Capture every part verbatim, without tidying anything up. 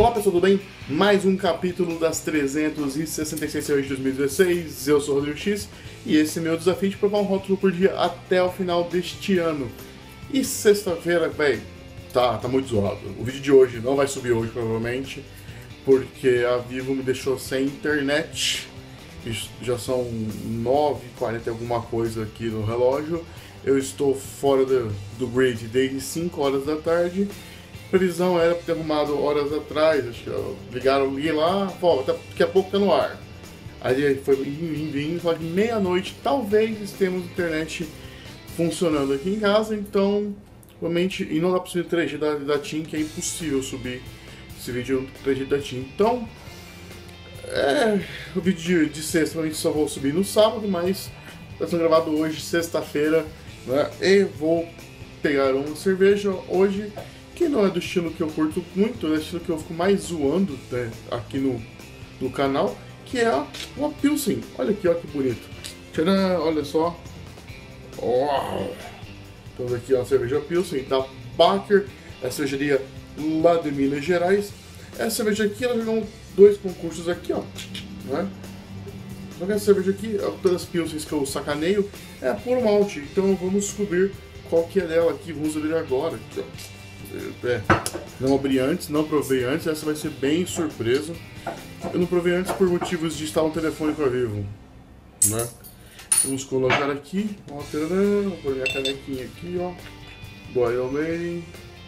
Olá pessoal, tudo bem? Mais um capítulo das trezentas e sessenta e seis cervejas de dois mil e dezesseis, eu sou o Rodrigo X e esse é meu desafio de provar um rótulo por dia até o final deste ano. E sexta-feira, velho, tá, tá muito zoado. O vídeo de hoje não vai subir hoje provavelmente, porque a Vivo me deixou sem internet. Já são nove e quarenta e alguma coisa aqui no relógio. Eu estou fora do, do grid desde cinco horas da tarde. A previsão era para ter arrumado horas atrás, acho que ligaram, liguei lá, pô, daqui a pouco tá no ar. Aí foi indo, indo, só que meia-noite talvez estejamos internet funcionando aqui em casa, então realmente, e não dá para subir o três G da, da TIM, que é impossível subir esse vídeo no três G da TIM. Então, é, o vídeo de, de sexta realmente só vou subir no sábado, mas está sendo gravado hoje, sexta-feira, né, e vou pegar uma cerveja hoje, que não é do estilo que eu curto muito, é do estilo que eu fico mais zoando, né, aqui no, no canal, que é a, uma Pilsen. Olha aqui, ó, que bonito. Tcharam, olha só. Oh. Temos aqui a cerveja Pilsen da Baker, é a cervejaria lá de Minas Gerais. Essa cerveja aqui, ela jogou dois concursos aqui, ó, né? Só que essa cerveja aqui, todas as Pilsens que eu sacaneio, é puro malte, então vamos descobrir qual que é dela aqui, vamos abrir agora, aqui, ó. É, não abri antes, não provei antes, essa vai ser bem surpresa. Eu não provei antes por motivos de estar no telefone com a Vivo, né? Vamos colocar aqui, ó, tcharam, vou pôr minha canequinha aqui, ó, Boil Lane.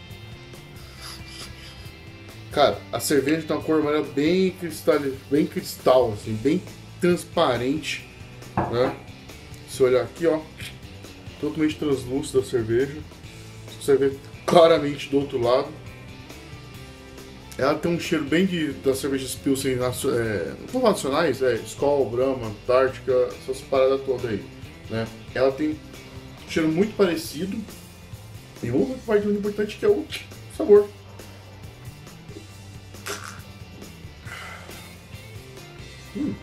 Cara, a cerveja tem uma cor amarela bem cristal, bem cristal, assim, bem transparente, né? Se olhar aqui, ó, totalmente translúcida a cerveja. Você vê claramente do outro lado. Ela tem um cheiro bem de, das cervejas Pilsen é, não nacionais, é Skol, Brahma, Antártica, essas paradas todas aí, né? Ela tem um cheiro muito parecido. E uma parte muito importante que é o sabor. Hum.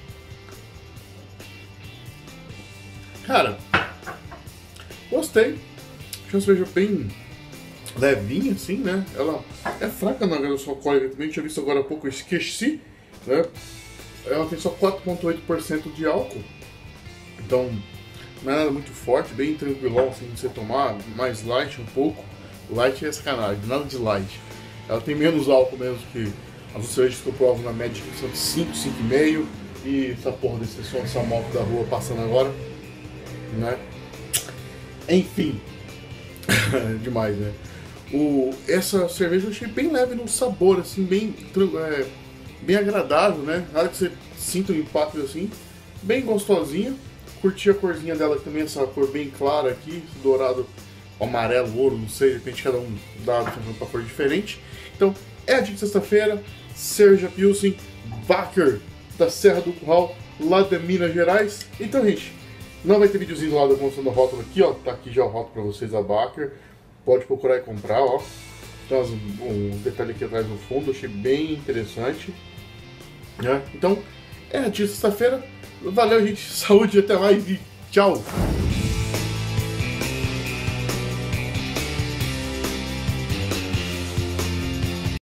Cara, gostei. Achei uma cerveja bem levinha assim, né? Ela é fraca na graduação alcoólica também, tinha visto agora há pouco, eu esqueci, né? Ela tem só quatro vírgula oito por cento de álcool, então não é nada muito forte, bem tranquilão assim de você tomar, mais light um pouco. Light é sacanagem, nada de light. Ela tem menos álcool mesmo que as cervejas que eu provo na média, que são de cinco, cinco vírgula cinco, e essa porra desse som, essa moto da rua passando agora, né? Enfim, demais, né? O, essa cerveja eu achei bem leve no sabor, assim, bem, é, bem agradável, né? Nada que você sinta um impacto assim, bem gostosinha. Curti a corzinha dela também, essa cor bem clara aqui, dourado, amarelo, ouro, não sei, de repente cada um dá uma cor diferente. Então, é a de sexta-feira, cerveja Pilsen Baker, da Serra do Curral, lá de Minas Gerais. Então, gente, não vai ter videozinho do lado da mostrando o rótulo aqui, ó, tá aqui já o rótulo pra vocês, a Baker. Pode procurar e comprar, ó. Tem um detalhe aqui atrás no fundo, achei bem interessante, né? Então, é a de sexta-feira. Valeu, gente. Saúde, até mais e tchau!